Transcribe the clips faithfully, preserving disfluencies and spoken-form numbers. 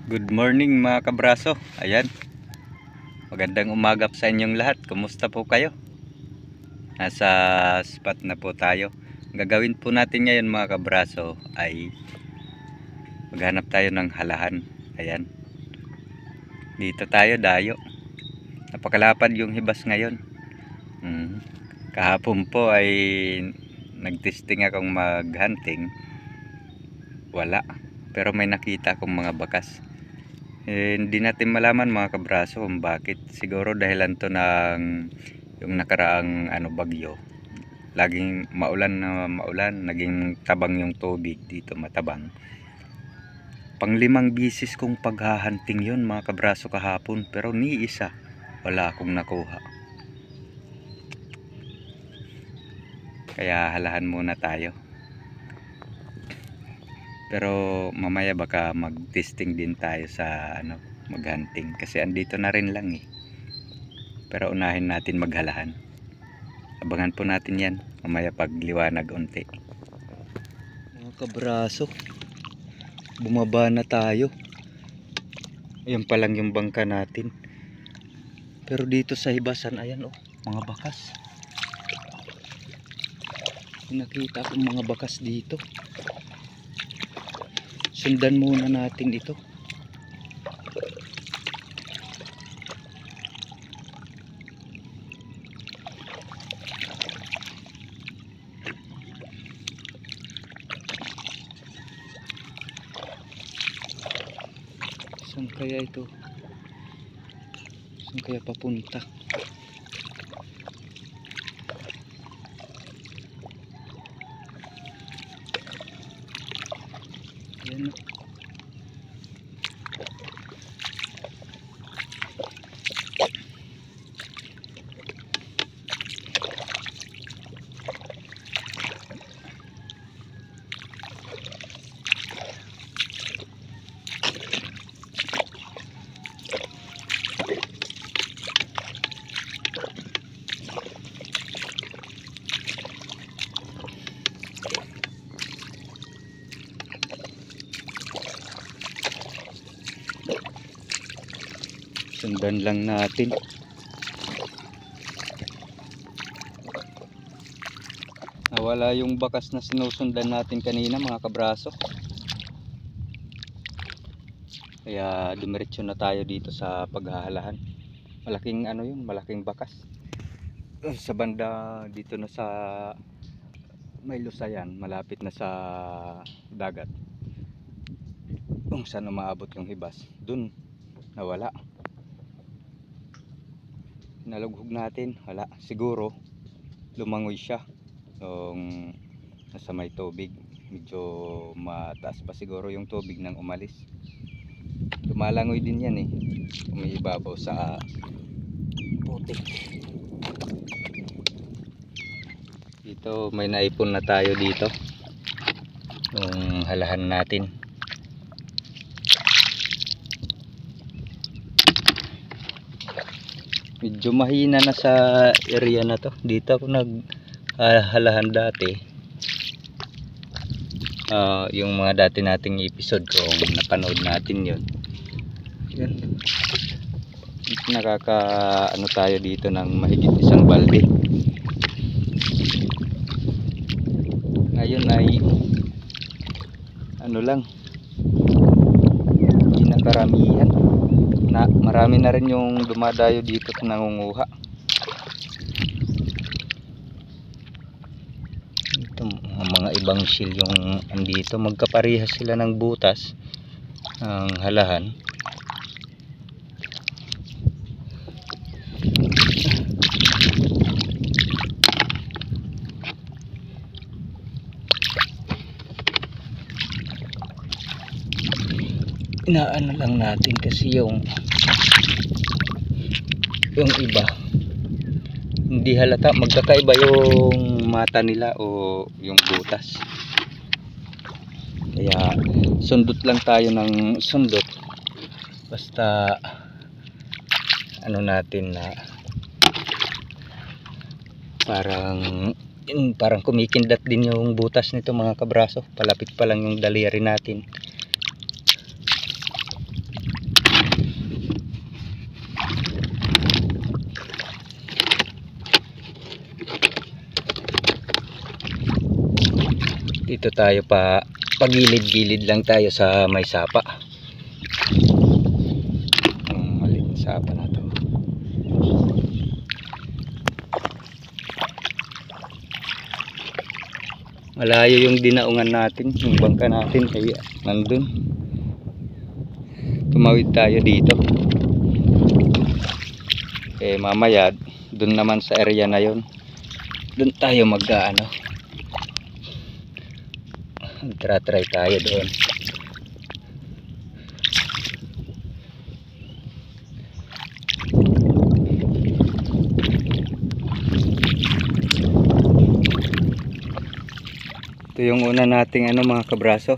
Good morning mga kabraso. Ayan. Magandang umaga sa inyong lahat. Kumusta po kayo? Nasa spot na po tayo. Ang gagawin po natin ngayon mga kabraso ay maghanap tayo ng halahan. Ayan. Dito tayo dayo. Napakalapad yung hibas ngayon. Hmm. Kahapon po ay nagtesting akong maghunting. Wala. Pero may nakita akong mga bakas. Eh, hindi natin malaman mga kabraso kung bakit. Siguro dahilan to ng yung nakaraang ano bagyo. Laging maulan na maulan, naging tabang yung tubig dito, matabang. Panglimang bisis kong paghahunting yun mga kabraso kahapon, pero ni isa wala akong nakuha. Kaya halahan muna tayo. Pero mamaya baka mag-testing din tayo sa ano, maghunting kasi andito na rin lang eh. Pero unahin natin maghalahan. Abangan po natin 'yan mamaya pag liwanag unti. Mga kabraso, bumaba na tayo. Ayan pa lang yung bangka natin. Pero dito sa hibasan, ayan oh, mga bakas. Nakita akong mga bakas dito. Sundan muna natin ito. Saan kaya ito? Saan kaya papunta? Ayan o. Sundan lang natin. Nawala yung bakas na sinusundan natin kanina mga kabraso. Kaya dumiretso na tayo dito sa paghahalahan. Malaking ano yun, malaking bakas. Sa banda dito na sa may lusayan, malapit na sa dagat. Kung saan umaabot yung hibas, dun nawala. Nalughog natin, wala. Siguro lumangoy siya yung nasa may tubig. Medyo mataas pa siguro yung tubig nang umalis. Lumalangoy din yan eh, umiibabaw sa putik. Dito may naipon na tayo dito, yung halahan natin. Medyo mahina na sa area na to. Dito ako naghalahan dati. Uh, yung mga dati nating episode ko, kung napanood natin yun. Yan. Nakaka ano tayo dito ng mahigit isang balde. Ngayon ay ano lang, hindi na karamihan. Na, marami na rin yung dumadayo dito at nangunguha. Ito, mga ibang shell yung andito, magkaparehas sila ng butas ang halahan. Inaano lang natin kasi yung yung iba hindi halata, magkakaiba yung mata nila o yung butas. Kaya sundot lang tayo ng sundot, basta ano natin na parang parang kumikindat din yung butas nito mga kabraso. Palapit pa lang yung daliri natin. Dito tayo pa pagilid-gilid lang tayo sa may sapa. Ang maliit sapa na to. Malayo yung dinaungan natin, yung bangka natin, kaya nandun. Tumawid tayo dito. Eh mamaya dun naman sa area na yon, dun tayo mag-ano, try tayo doon. Ito yung una nating ano mga kabraso.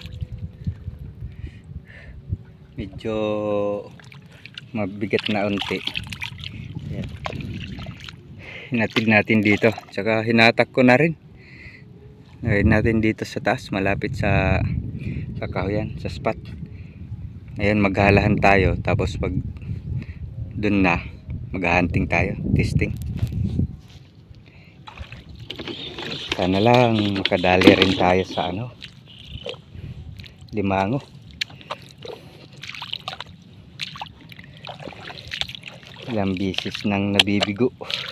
Medyo mabigat na unti. Ayan. Hinatid natin dito. Tsaka hinatak ko na rin. Ngayon natin dito sa taas, malapit sa sa kahoyan, sa spot. Ngayon maghalahan tayo, tapos pag dun na maghahunting tayo, testing. Sana lang makadali rin tayo sa ano, limango. Ilang bisis nang nabibigo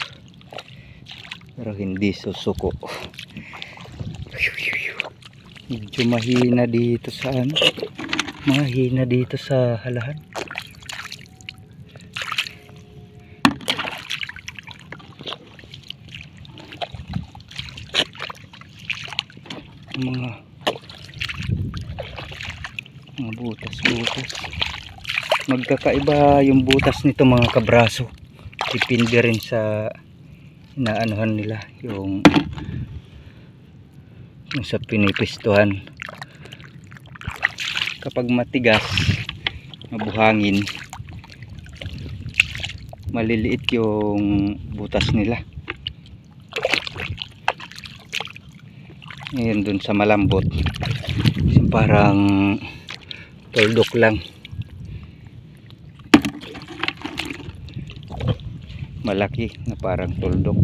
pero hindi susuko. Medyo mahina dito sa ano, mahina dito sa halahan. Mga mga butas-butas. Magkakaiba yung butas nito mga kabraso. Depende rin sa inaanuhan nila, yung yung sa pinipistuhan. Kapag matigas, mabuhangin, maliliit yung butas nila. Ngayon dun sa malambot, parang tuldok lang, malaki na parang tuldok.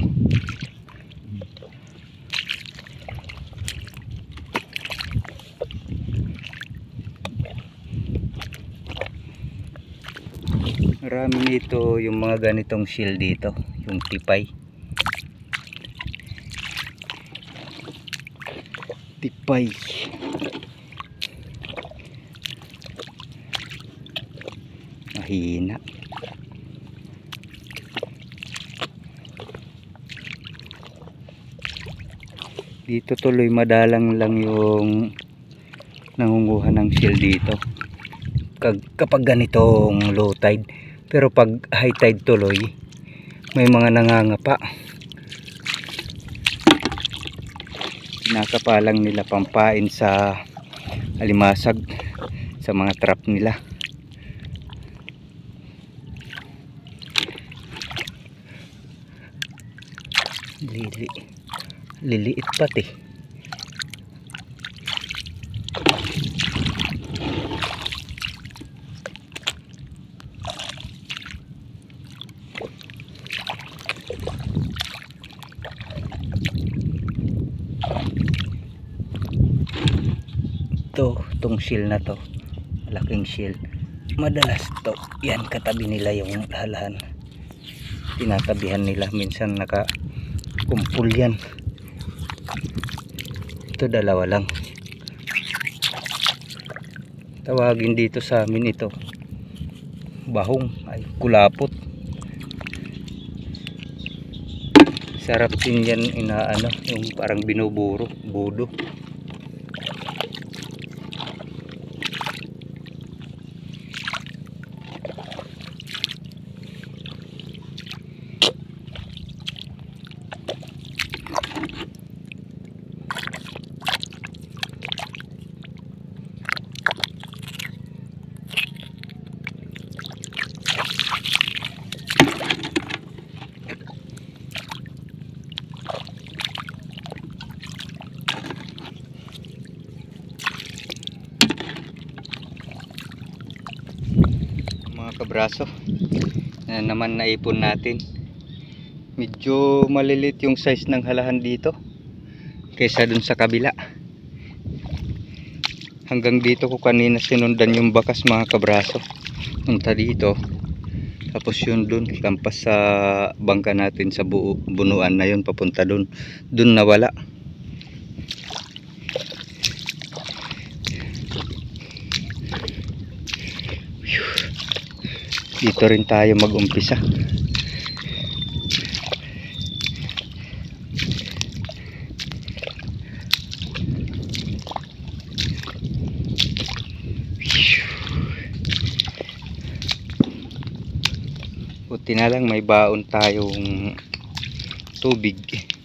Marami nito yung mga ganitong shell dito, yung tipay. Tipay. Mahina. Dito tuloy madalang lang yung nangunguha ng shell dito kapag ganitong low tide. Pero pag high tide tuloy, may mga nangangapa. Kinakapalang nila pampain sa alimasag, sa mga trap nila. Lili, liliit pati. Ito, itong shell na to, malaking shell, madalas to, yan katabi nila yung halahan, tinatabihan nila, minsan naka kumpul yan. Ito dalawa lang, tawagin dito sa amin ito bahong, ay kulapot. Sarap din yan inaano, yung parang binuburo, budo. Kabraso na naman naipon natin. Medyo malilit yung size ng halahan dito kaysa dun sa kabila. Hanggang dito ko kanina sinundan yung bakas mga kabraso. Punta dito. Tapos yun dun, lampas sa bangka natin sa buo, bunuan na yun, papunta dun. Dun nawala. Dito rin tayo mag-umpisa. Buti na lang may baon tayong tubig.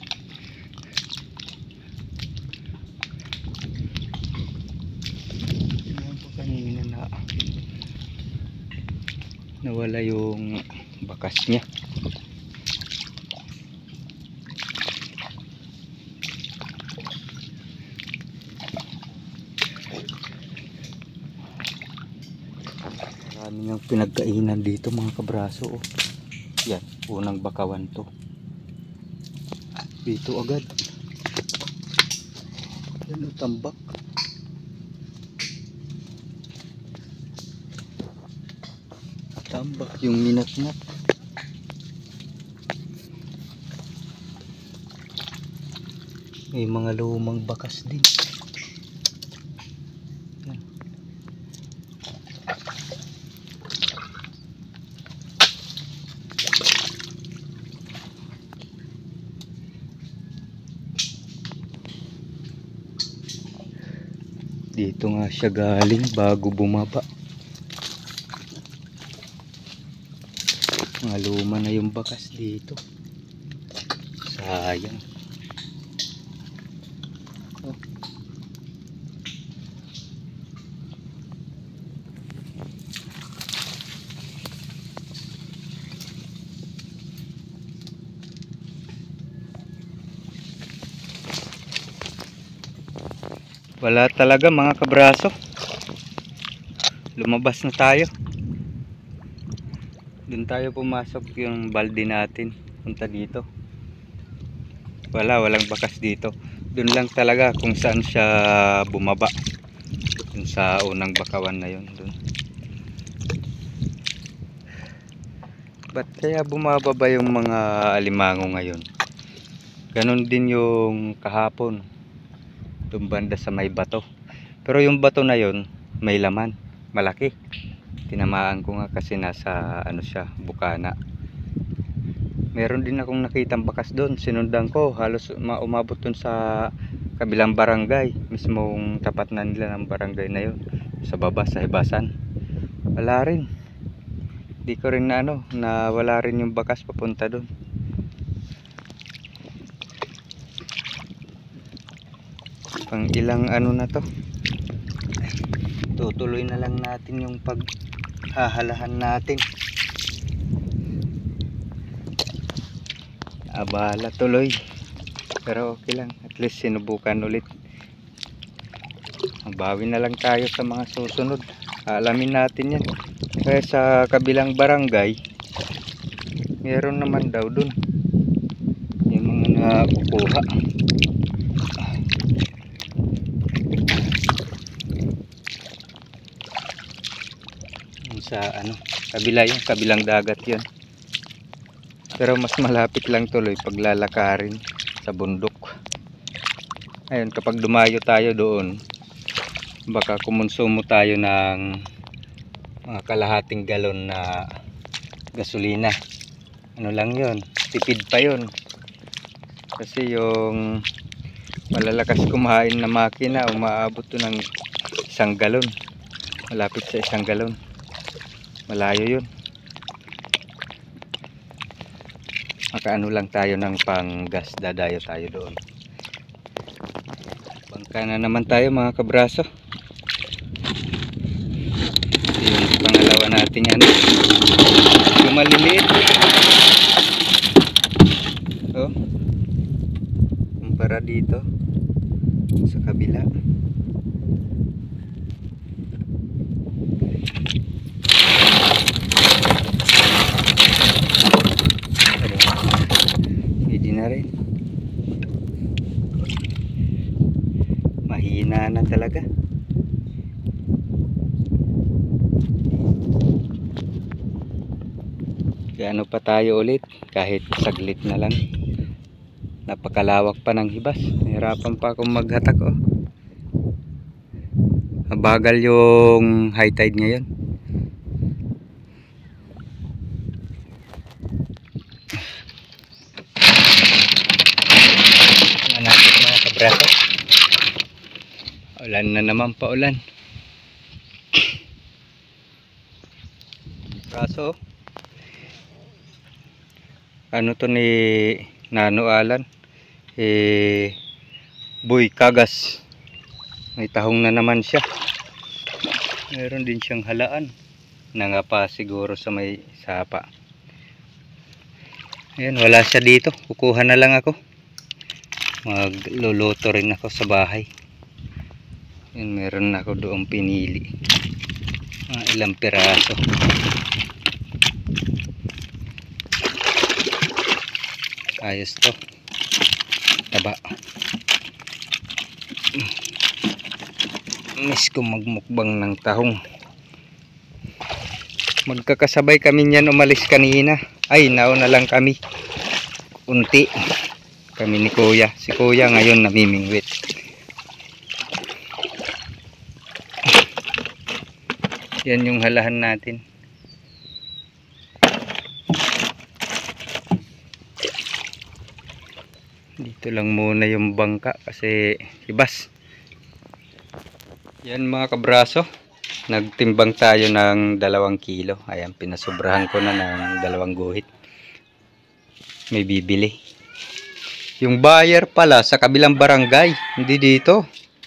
Ayan po kanina na nawala yung bakas niya. Marami ng pinagkainan dito mga kabraso. Oh. Yan, unang bakawan to. Dito agad. Yan o, tambak. Tambak yung ninat-nat. May mga lumang bakas din. Yan. Dito nga siya galing bago bumaba. Mga luma na yung bakas dito. Sayang. Oh. Wala talaga mga kabraso. Lumabas na tayo. Doon tayo pumasok yung balde natin. Punta dito. Wala, walang bakas dito. Doon lang talaga kung saan siya bumaba. Doon sa unang bakawan na yun. Doon. Ba't kaya bumababa yung mga alimango ngayon? Ganon din yung kahapon. Doon banda sa may bato. Pero yung bato na yun may laman, malaki. Tinamaan ko nga kasi nasa ano siya, bukana. Meron din akong nakitang bakas doon. Sinundan ko, halos umabot doon sa kabilang barangay, mismong tapat na nila ng barangay na yun, sa baba, sa Hibasan. Wala rin. Di ko rin na ano, na wala rin yung bakas papunta doon. Pang ilang ano na to, tutuloy na lang natin yung paghahalahan natin. Abala tuloy, pero okay lang, at least sinubukan ulit. Bawi na lang tayo sa mga susunod, alamin natin yan. Kaya sa kabilang barangay meron naman daw dun yung mga nakukuha. Sa ano, kabila yun, kabilang dagat yun. Pero mas malapit lang tuloy paglalakarin sa bundok. Ayun, kapag dumayo tayo doon, baka kumonsumo tayo ng mga kalahating galon na gasolina. Ano lang yun, tipid pa yun. Kasi yung malalakas kumain na makina, umaabot to ng isang galon. Malapit sa isang galon. Malayo yun. Makaano lang tayo ng pang gas, dadayo tayo doon. Bangka na naman tayo mga kabraso. Yung pangalawa natin yan, yung maliliit. So, kumpara dito sa kabila. Na rin, mahina na talaga. Gaano pa tayo ulit, kahit saglit na lang. Napakalawak pa ng hibas. Nahirapan pa akong maghatak oh. Mabagal yung high tide ngayon. Manakit mga kabraso. Ulan na naman pa ulan. Kaso ano to ni Nano Alan, eh boy kagas, may tahong na naman siya. Meron din siyang halaan, nangapa siguro sa may sapa. Ayan, wala siya dito, kukuha na lang ako, magluluto rin ako sa bahay. Ayan, meron ako doong pinili, mga ilang piraso. Ayos to, taba. Miss ko magmukbang ng tahong. Magkakasabay kami niyan umalis kanina. Ay, nauna lang kami unti, kami ni kuya. Si kuya ngayon namimingwit. Yan yung halahan natin. Dito lang muna yung bangka kasi hibas. Yan mga kabraso, nagtimbang tayo ng dalawang kilo. Ayan, pinasobrahan ko na ng dalawang guhit. May bibili. Yung buyer pala sa kabilang barangay, hindi dito.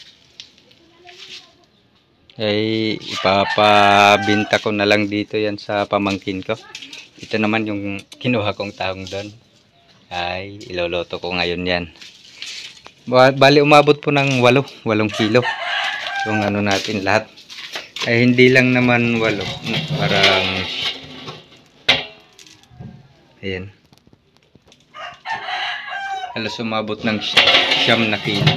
Ay ipapabinta ko na lang dito yan sa pamangkin ko. Ito naman yung kinuha kong tahong doon. Ay iloloto ko ngayon yan. Bali umabot po ng walo, walong kilo yung ano natin lahat. Ay hindi lang naman walo, parang ayan, halos umabot ng siyam na kilo.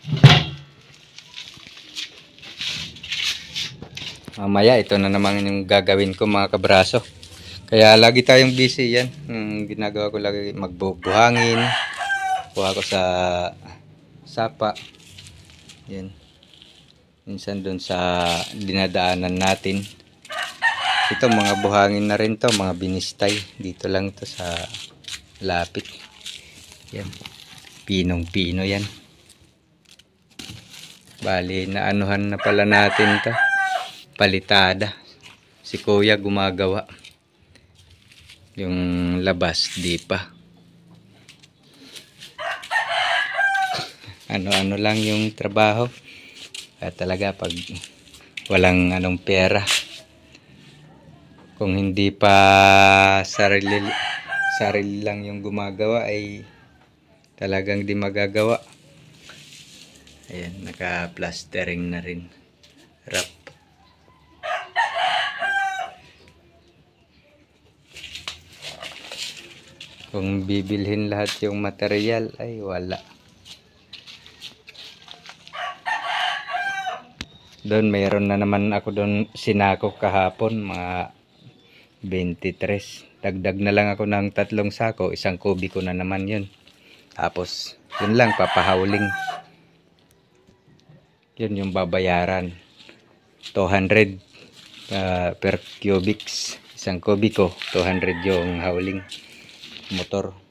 Mamaya ito na naman yung gagawin ko mga kabraso. Kaya lagi tayong busy yan. Hmm, ginagawa ko lagi magbubuhangin. Kuha ko sa sapa. Yan. Minsan dun sa dinadaanan natin. Ito mga buhangin na rin to, mga binistay. Dito lang to sa lapit. Yan. Pinong pino yan. Bali, naanuhan na pala natin to. Palitada. Si kuya gumagawa. Yung labas di pa. Ano-ano lang yung trabaho. Kaya talaga pag walang anong pera, kung hindi pa sarili, sarili lang yung gumagawa ay talagang di magagawa. Ayan, naka-plastering na rin. Wrap. Kung bibilhin lahat yung material ay wala. Doon mayroon na naman ako doon sinako kahapon, mga twenty-three. Dagdag na lang ako ng tatlong sako, isang kubiko na naman yun. Tapos yun lang, papahauling. Yun yung babayaran. two hundred uh, per cubics. Isang kubiko, two hundred yung hauling. Motor.